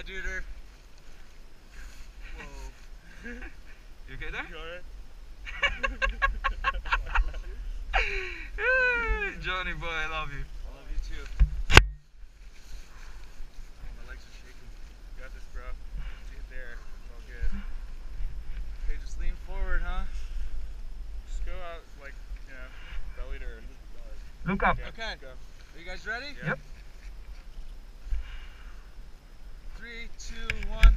duder. Whoa. You okay there? You alright? Johnny boy, I love you. I love you too. Oh, my legs are shaking. You got this, bro. Get there. It's all good. Okay, just lean forward, huh? Just go out like, you know, belly to earth. Look up. Okay. Go. Are you guys ready? Yep. 3, 2, 1.